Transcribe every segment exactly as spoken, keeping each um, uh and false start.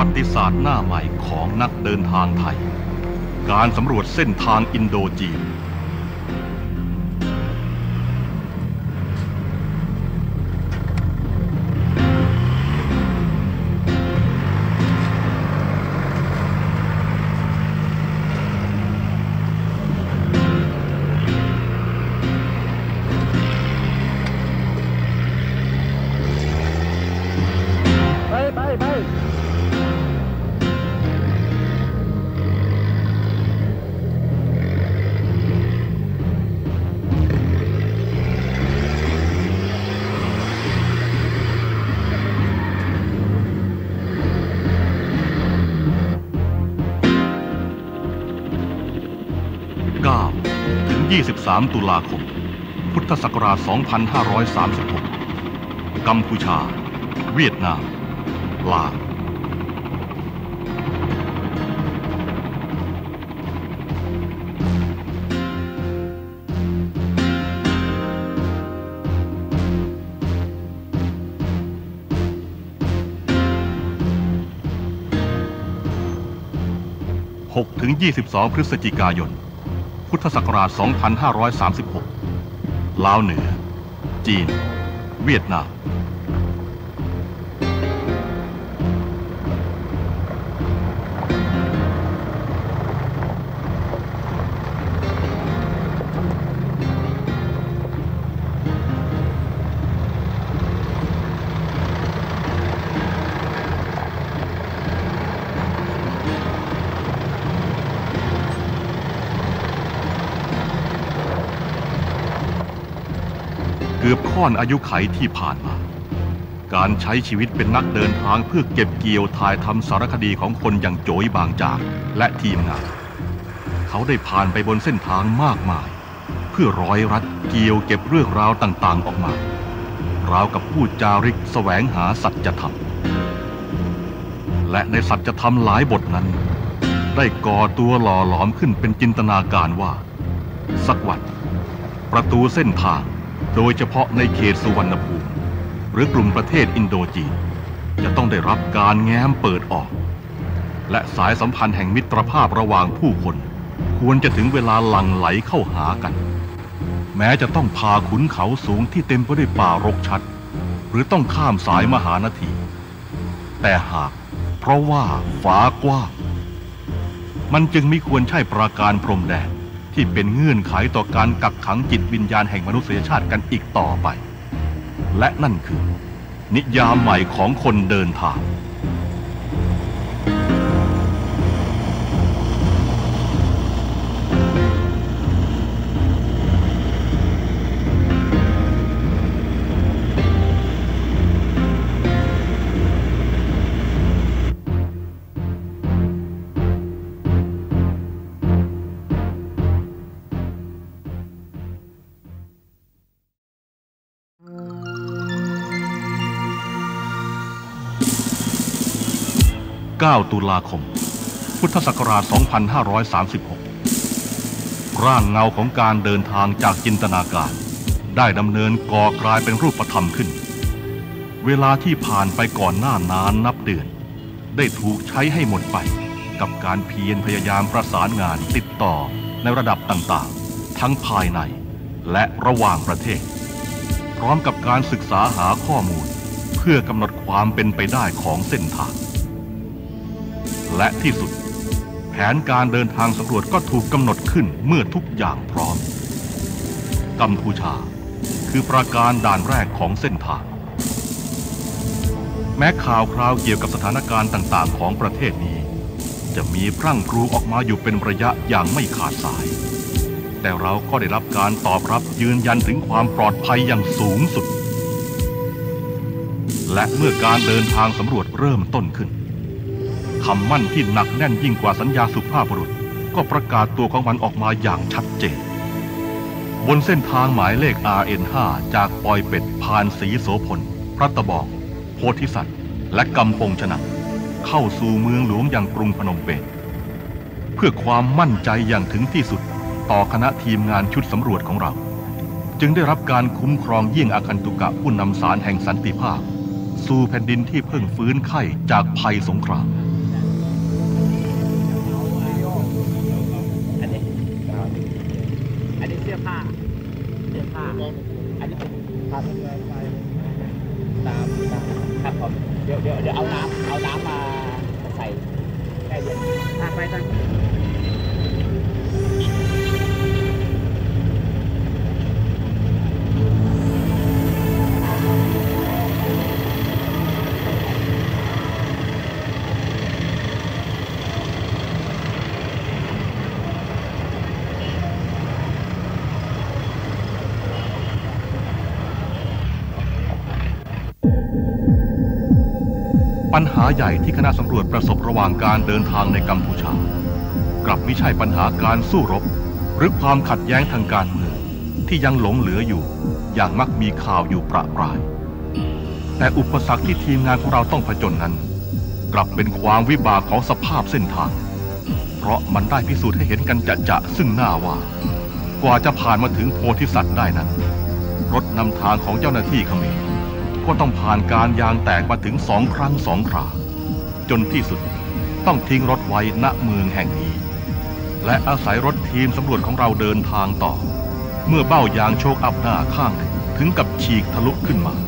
วัติศาสตร์หน้าใหม่ของนักเดินทางไทยการสำรวจเส้นทางอินโดจีนไปไปไปเก้าถึงยี่สิบสามตุลาคมพุทธศักราชสองพันห้าร้อยสามสิบหกกัมพูชาเวียดนามลาวหกถึงยี่สิบสองพฤศจิกายนพุทธศักราชสองพันห้าร้อยสามสิบหกลาวเหนือจีนเวียดนามเกือบค่อนอายุไขที่ผ่านมาการใช้ชีวิตเป็นนักเดินทางเพื่อเก็บเกี่ยวถ่ายทำสารคดีของคนอย่างโจยบางจากและทีมงานเขาได้ผ่านไปบนเส้นทางมากมายเพื่อร้อยรัดเกี่ยวเก็บเรื่องราวต่างๆออกมาราวกับผู้จาริกแสวงหาสัจธรรมและในสัจธรรมหลายบทนั้นได้ก่อตัวหล่อหลอมขึ้นเป็นจินตนาการว่าสักวันประตูเส้นทางโดยเฉพาะในเขตสุวรรณภูมิหรือกลุ่มประเทศอินโดจีนจะต้องได้รับการแง้มเปิดออกและสายสัมพันธ์แห่งมิตรภาพระหว่างผู้คนควรจะถึงเวลาหลั่งไหลเข้าหากันแม้จะต้องพาขุนเขาสูงที่เต็มไปด้วยป่ารกชัดหรือต้องข้ามสายมหานาทีแต่หากเพราะว่าฟ้ากว้างมันจึงไม่ควรใช่ปราการพรมแดนที่เป็นเงื่อนไขต่อการกักขังจิตวิญญาณแห่งมนุษยชาติกันอีกต่อไปและนั่นคือนิยามใหม่ของคนเดินทางเก้าตุลาคมพุทธศักราชสองพันห้าร้อยสามสิบหกร่างเงาของการเดินทางจากจินตนาการได้ดำเนินก่อกลายเป็นรูปธรรมขึ้นเวลาที่ผ่านไปก่อนหน้านานนับเดือนได้ถูกใช้ให้หมดไปกับการเพียรพยายามประสานงานติดต่อในระดับต่างๆทั้งภายในและระหว่างประเทศพร้อมกับการศึกษาหาข้อมูลเพื่อกำหนดความเป็นไปได้ของเส้นทางและที่สุดแผนการเดินทางสำรวจก็ถูกกำหนดขึ้นเมื่อทุกอย่างพร้อมกัมพูชาคือประการด่านแรกของเส้นทางแม้ข่าวคราวเกี่ยวกับสถานการณ์ต่างๆของประเทศนี้จะมีพรั่งพรูออกมาอยู่เป็นระยะอย่างไม่ขาดสายแต่เราก็ได้รับการตอบรับยืนยันถึงความปลอดภัยอย่างสูงสุดและเมื่อการเดินทางสำรวจเริ่มต้นขึ้นคำมั่นที่หนักแน่นยิ่งกว่าสัญญาสุภาพบุรุษก็ประกาศตัวของมันออกมาอย่างชัดเจนบนเส้นทางหมายเลข อาร์ เอ็น ห้า จากปอยเป็ดผ่านศรีโสพลพระตะบองโพธิสัตว์และกำปงชนะเข้าสู่เมืองหลวงอย่างกรุงพนมเปญเพื่อความมั่นใจอย่างถึงที่สุดต่อคณะทีมงานชุดสำรวจของเราจึงได้รับการคุ้มครองเยี่ยงอาคันตุกะผู้นำสารแห่งสันติภาพสู่แผ่นดินที่เพิ่งฟื้นไข้จากภัยสงครามอันนี้ครับตามตามครับผมเดี๋ยวเดี๋ยวเดี๋ยวเอาน้ำเอาน้ำมาใส่แช่เย็นทานไปทานปัญหาใหญ่ที่คณะสำรวจประสบระหว่างการเดินทางในกัมพูชากลับไม่ใช่ปัญหาการสู้รบหรือความขัดแย้งทางการเมืองที่ยังหลงเหลืออยู่อย่างมักมีข่าวอยู่ประปรายแต่อุปสรรคที่ทีมงานของเราต้องผจญนั้นกลับเป็นความวิบากของสภาพเส้นทางเพราะมันได้พิสูจน์ให้เห็นกันจะๆซึ่งหน้าว่ากว่าจะผ่านมาถึงโพธิสัตว์ได้นั้นรถนำทางของเจ้าหน้าที่เขมรก็ต้องผ่านการยางแตกมาถึงสองครั้งสองคราจนที่สุดต้องทิ้งรถไว้ณเมืองแห่งนี้และอาศัยรถทีมสำรวจของเราเดินทางต่อเมื่อเบ้ายางโชคอัพหน้าข้างหนึ่งถึงกับฉีกทะลุขึ้นมา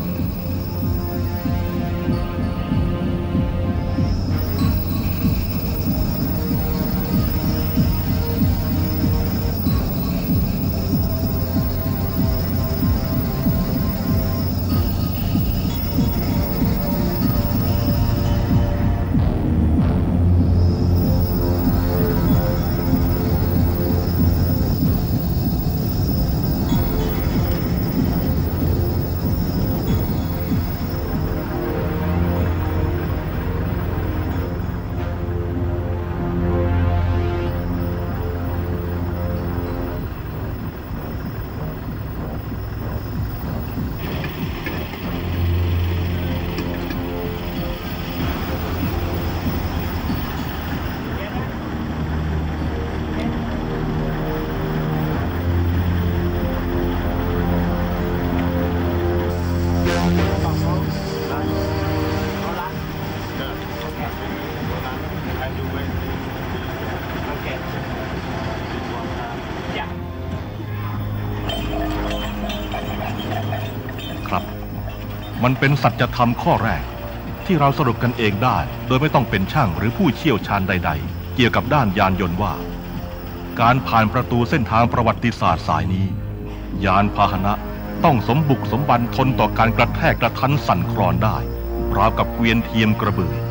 ครับมันเป็นสัจธรรมข้อแรกที่เราสรุปกันเองได้โดยไม่ต้องเป็นช่างหรือผู้เชี่ยวชาญใดๆเกี่ยวกับด้านยานยนต์ว่าการผ่านประตูเส้นทางประวัติศาสตร์สายนี้ยานพาหนะต้องสมบุกสมบันทนต่อการกระแทกกระทันสั่นคลอนได้ราวกับเกวียนเทียมกระบือ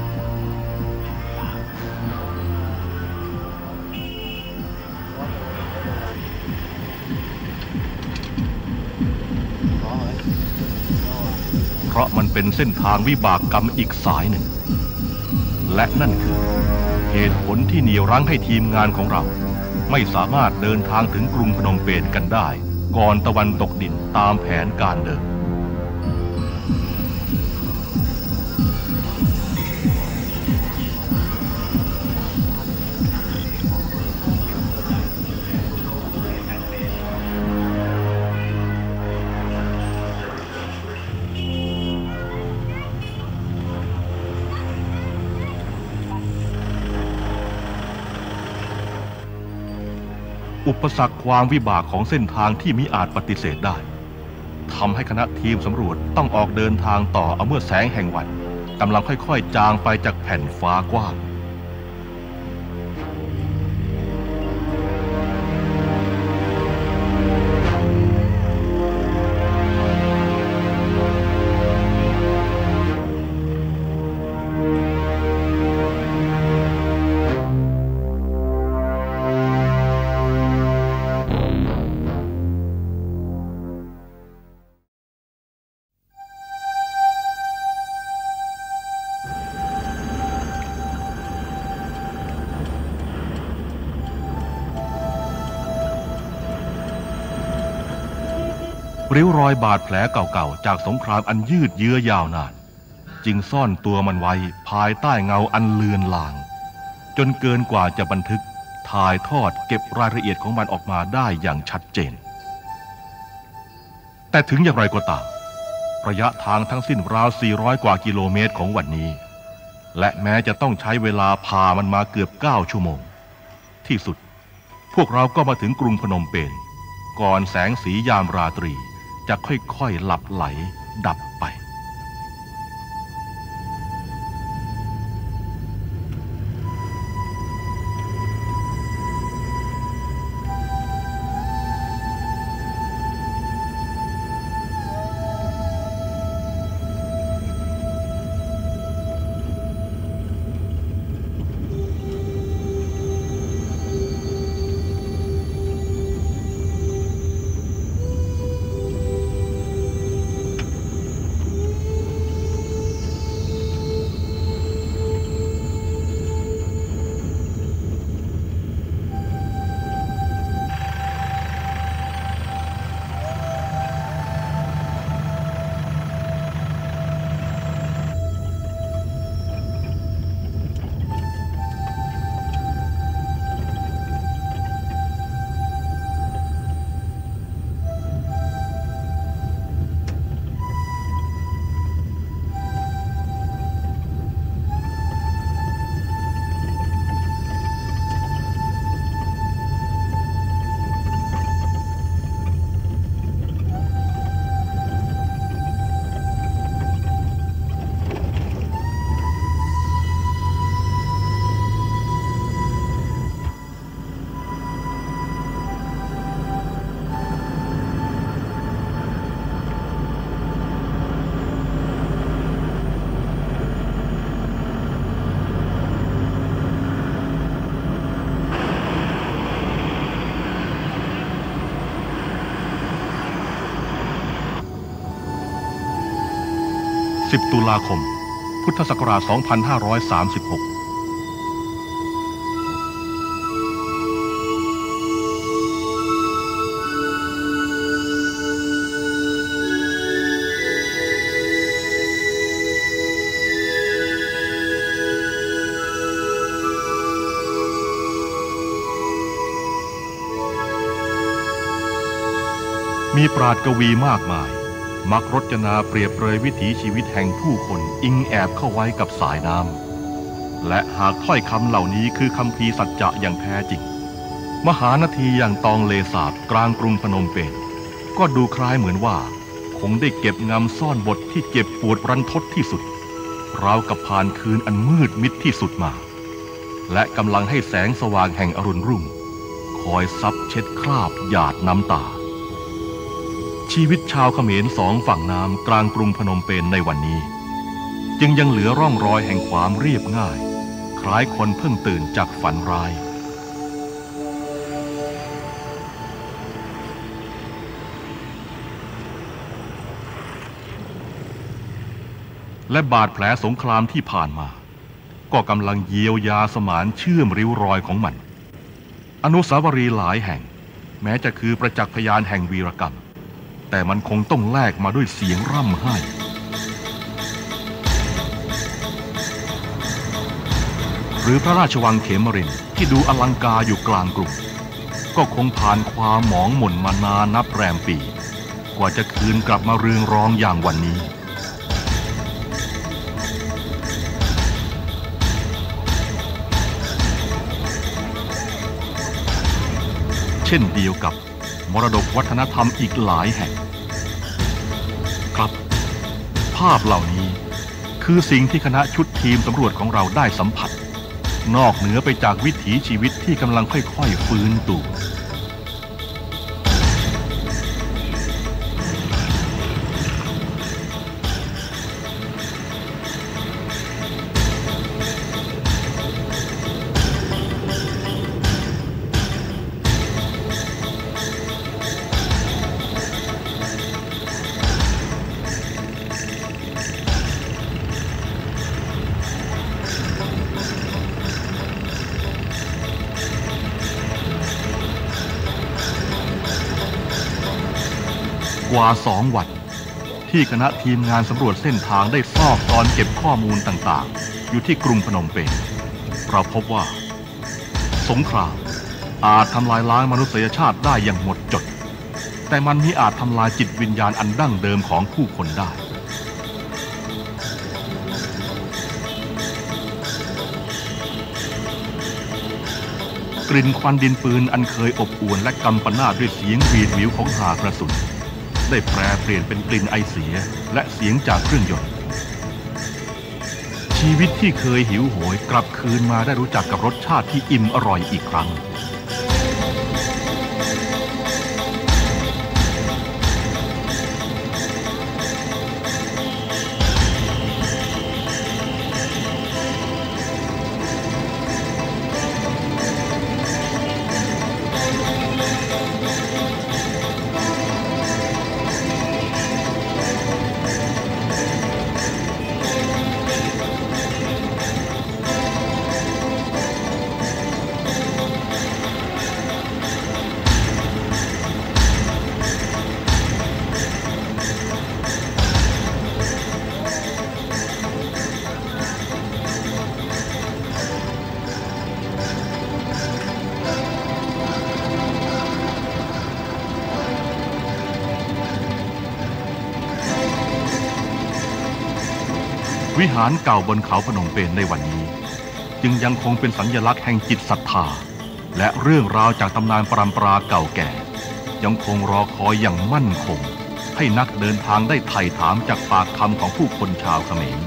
เพราะมันเป็นเส้นทางวิบากกรรมอีกสายหนึ่งและนั่นคือเหตุผลที่เหนี่ยวรั้งให้ทีมงานของเราไม่สามารถเดินทางถึงกรุงพนมเปญกันได้ก่อนตะวันตกดินตามแผนการเดิมอุปสรรคความวิบากของเส้นทางที่มิอาจปฏิเสธได้ทำให้คณะทีมสำรวจต้องออกเดินทางต่อเอาเมื่อแสงแห่งวันกำลังค่อยๆจางไปจากแผ่นฟ้ากว้างริ้วรอยบาดแผลเก่าๆจากสงครามอันยืดเยื้อยาวนานจึงซ่อนตัวมันไว้ภายใต้เงาอันเลือนลางจนเกินกว่าจะบันทึกถ่ายทอดเก็บรายละเอียดของมันออกมาได้อย่างชัดเจนแต่ถึงอย่างไรก็ตามระยะทางทั้งสิ้นราวสี่ร้อยกว่ากิโลเมตรของวันนี้และแม้จะต้องใช้เวลาพามันมาเกือบเก้าชั่วโมงที่สุดพวกเราก็มาถึงกรุงพนมเปญก่อนแสงสียามราตรีจะค่อยๆหลับไหลดับไปสิบตุลาคมพุทธศักราชสองพันห้าร้อยสามสิบหกมีปราชญ์กวีมากมายมักรจนาเปรียบเปรยวิถีชีวิตแห่งผู้คนอิงแอบเข้าไว้กับสายน้ำและหากถ้อยคำเหล่านี้คือคัมภีร์สัจจะอย่างแท้จริงมหานาทีอย่างตองเลสาบกลางกรุงพนมเปญก็ดูคล้ายเหมือนว่าคงได้เก็บงำซ่อนบทที่เจ็บปวดรันทดที่สุดราวกับผ่านคืนอันมืดมิดที่สุดมาและกำลังให้แสงสว่างแห่งอรุณรุ่งคอยซับเช็ดคราบหยาดน้ำตาชีวิตชาวเขมรสองฝั่งน้ำกลางกรุงพนมเปญในวันนี้จึงยังเหลือร่องรอยแห่งความเรียบง่ายคล้ายคนเพิ่งตื่นจากฝันร้ายและบาดแผลสงครามที่ผ่านมาก็กำลังเยียวยาสมานเชื่อมริ้วรอยของมันอนุสาวรีย์หลายแห่งแม้จะคือประจักษ์พยานแห่งวีรกรรมแต่มันคงต้องแลกมาด้วยเสียงร่ำไห้หรือพระราชวังเขมรินทร์ที่ดูอลังการอยู่กลางกรุงก็คงผ่านความหมองหม่นมานานนับแรมปีกว่าจะคืนกลับมาเรืองรองอย่างวันนี้เช่นเดียวกับมรดกวัฒนธรรมอีกหลายแห่งครับภาพเหล่านี้คือสิ่งที่คณะชุดทีมสำรวจของเราได้สัมผัสนอกเหนือไปจากวิถีชีวิตที่กำลังค่อยๆฟื้นตัวกว่าสองวันที่คณะทีมงานสำรวจเส้นทางได้ซอกซอนเก็บข้อมูลต่างๆอยู่ที่กรุงพนมเปญเราพบว่าสงครามอาจทำลายล้างมนุษยชาติได้อย่างหมดจดแต่มันมิอาจทำลายจิตวิญญาณอันดั้งเดิมของผู้คนได้กลิ่นควันดินปืนอันเคยอบอวลและกำปนาตด้วยเสียงหวีดหวิวของหากระสุนได้แปรเปลี่ยนเป็นกลิ่นไอเสียและเสียงจากเครื่องยนต์ชีวิตที่เคยหิวโหยกลับคืนมาได้รู้จักกับรสชาติที่อิ่มอร่อยอีกครั้งวิหารเก่าบนเขาพนมเปญในวันนี้จึงยังคงเป็นสัญลักษณ์แห่งจิตศรัทธาและเรื่องราวจากตำนานปรัมปราเก่าแก่ยังคงรอคอยอย่างมั่นคงให้นักเดินทางได้ไถ่ถามจากปากคำของผู้คนชาวเขมร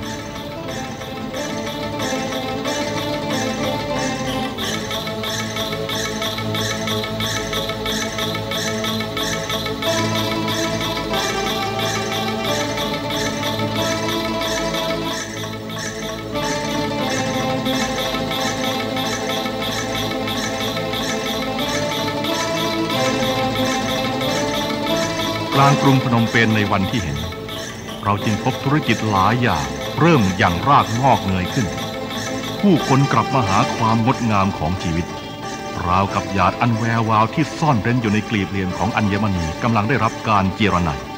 กลางกรุงพนมเปญในวันที่เห็นเราจึงพบธุรกิจหลายอย่างเริ่มอย่างรากงอกเงยขึ้นผู้คนกลับมาหาความงดงามของชีวิตราวกับหยาดอันแวววาวที่ซ่อนเร้นอยู่ในกลีบเหลี่ยมของอัญมณีกำลังได้รับการเจรไน